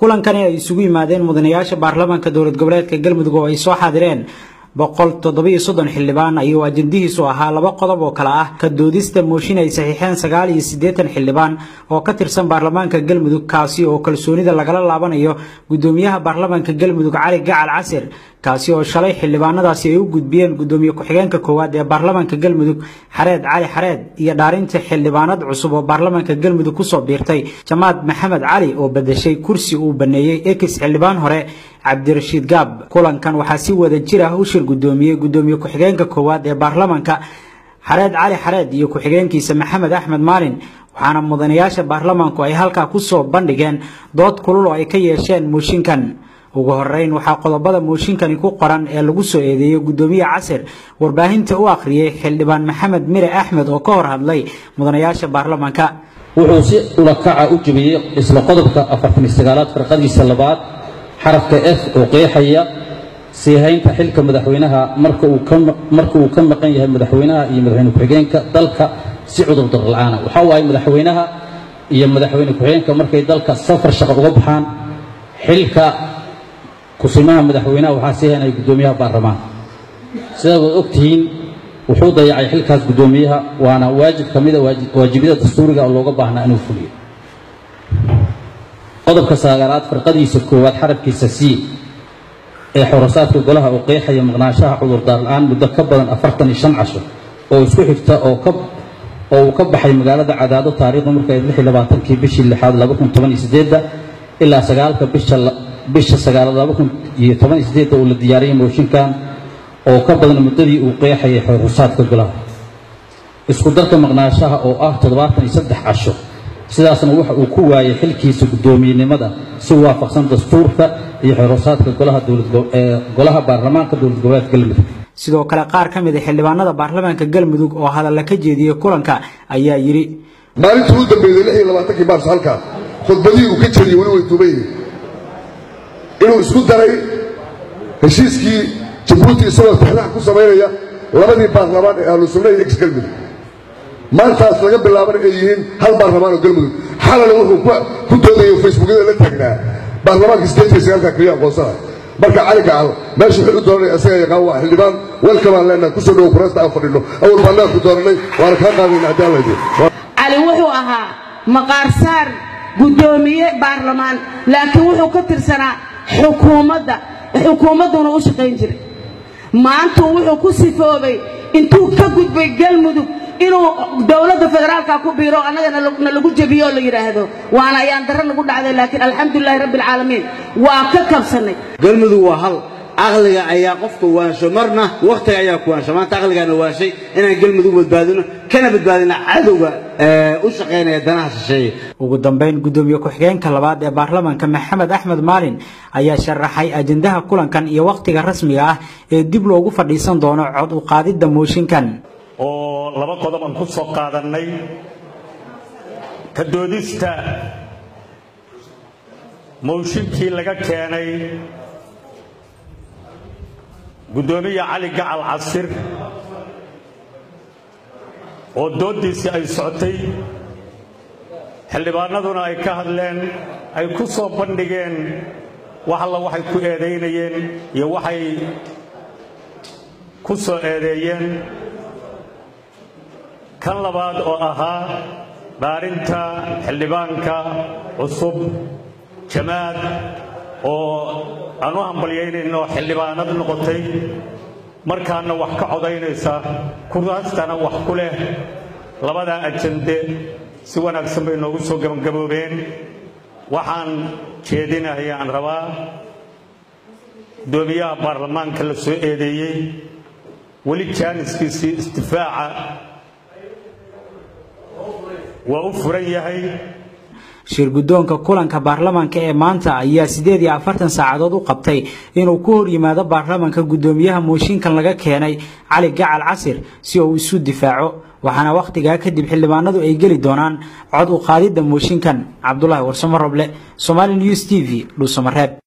kulankani ay isugu yimaadeen mudanayaasha baarlamaanka dowlad goboleedka Galmudug oo ay soo xaadireen 173 xildhibaan ayuu ajandihiisu ahaa laba qodob oo kala ah ka doodista mooshin ay saxiixeen 89 xildhibaan oo ka tirsan baarlamaanka Galmudug kaasi oo kalsoonida lagala laabanayo gudoomiyaha baarlamaanka Galmudug Cali Gacal Casir kaasi oo shalay xildhibaanadaasi ay u gudbiyeen gudoomiye ku-xigeenka koowaad ee baarlamaanka Galmudug Xareed Cali Xareed iyo dhaarinta xildhibaanad cusub oo baarlamaanka Galmudug ku soo biirtay Jamaad Maxamed Cali oo bedeshay kursi uu baneeyay ex xildhibaan hore Cabdirashiid Gaab kulankan waxa si wada jir ah u shir gudoomiye ku-xigeenka koowaad ee baarlamaanka Xareed Cali Xareed iyo ku-xigeenkiisa Maxamed Axmed Maalin waxaana mudanayaasha baarlamaanku ay halka ku soo bandhigeen dood kulul oo ay ka yeesheen mooshinkan ugu horeyn waxa qodobada mooshinkani ku qoran ee lagu soo eedeeyay gudoomiye Casir warbaahinta u akhriyay xildhibaan Maxamed Mire Axmed oo ka hor hadlay mudanayaasha baarlamaanka wuxuu si ula kaca u jabiyay isla qodobka 49 farqadiisa labaad xarafka F oo qeexaya siihaynta xilka madaxweynaha marka uu ka maqan yahay madaxweynaha iyo madaxweyne ku-xigeenka dalka si cudur dar la'aan waxa waay madaxweynaha iyo madaxweyne ku-xigeenka markay dalka safar shaqo uga baxaan xilka kusimaha madaxweynaha waxa siihaynay gudoomiyaha baarlamaanka sida wad ogtihiin wuxuu dayacay xilkaas gudoomiyaha waana waajib kamid ah waajibada dastuuriga oo looga baahnaa inuu fuliyo qodobka sagaalaad farqadiisa koowaad xarafkiisa C ee xorosaadka golaha oo qeexaya maqnaanshaha cudur daar la'aan muddo ka badan 45 casho oo isku xigta oo ka baxay magaalada Cadaado taariikhda markay 26 bishii 6 2018 ilaa 9 bisha 9 2018 oo la diyaariyay mooshinkan oo ka badan muddadii uu qeexayay xorosaadka golaha isku darka maqnaanshaha oo ah 73 casho sidaasna waxa uu ku waayay xilkiisa gudoomiyenimada si waafaqsan dastuurka iyo xorosaadka golaha baarlamaanka dowlad goboleedka Galmudug sidoo kale qaar ka mid ah xildhibaanada baarlamaanka Galmudug oo hadal ka jeediyay kulanka ayaa yiri maalintii u dambeeyay 26 Maarso halka khudbadii uu ka jeediyay wali way duubay inuu isku daray heshiiskii Djibouti isagoo taxriix ku sameeyay labadii baarlamaan ee ahlu sunnah iyo Galmudug maantaas laga bilaaban ay yihiin hal baarlamaan oo Galmudug xalana wuxuu ku doodayo Facebook-da la tagnaa baarlamaanka isteedkiisa kaliya aqoonsada marka Cali Gacal meesha wuxuu doonay asaga yaqaan waa xildhibaan welcome aan leenahay ku soo dhaw kuraasta aan fadhino awal baan ku doonay waan ka qaadanay cadaalad Cali wuxuu ahaa maqaarsaar gudoomiye baarlamaan laakiin wuxuu ka tirsanaa xukuumaduna u shaqeyn jiray maanta wuxuu ku sifoobay intuu ka gudbay Galmudug inuu dawladda federaalka ku biiro anagana lagu jabiyo la yiraahdo waana ayaan daran lagu dhacday laakiin alxamdulillah rabbil caalamiin waa ka kabsanay Galmudug waa hal aqliga ayaa qofka waansho marna waqtiga ayaa ku waansho maanta aqligana waashay inaan Galmudug badbaadino kana badbaadina cadowga u shaqeynaya danaha shisheeye ugu dambeyn gudoomiye ku-xigeenka labaad ee baarlamaanka Maxamed Axmed Maalin ayaa sharaxay ajandaha kulankan iyo waqtiga rasmiga ah ee dib loogu fadhiisan doono cod u qaadida mooshinkan oo laba qodob aan ku soo qaadanay ka doodista mooshinkii laga keenay gudoomiye Cali Gacal Casir oo doodiisii ay socotay xildhibaanaduna ay ka hadleen ay ku soo bandhigeen waxay ku eedeynayeen iyo waxay ku soo eedeeyeen kan labaad oo ahaa dhaarinta xildhibaanka cusub Jamaad oo aanu hambalyeynayno xildhibaanad noqotay markaana wax ka codaynaysa kuraastana wax ku leh labada ajande si wanaagsan bay noogu soo gabagaboobeen waxaan jeedinahay aan rabaa gudoomiyaha baarlamaanka la soo eedeeyay wali jaaniskiisii istifaaca waa u furan yahay shir gudoonka kulanka baarlamaanka ee maanta ayaa 48 saacadood u qabtay inuu ku hor yimaado baarlamaanka gudoomiyaha mooshinkan laga keenay Cali Gacal Casir si uu isu difaaco waxaana waqtiga kadib xildhibaanadu ay gali doonaan cod u qaadida mooshinkan Cabdullaahi Warsamo Roble Somali News TV Dhuusamareeb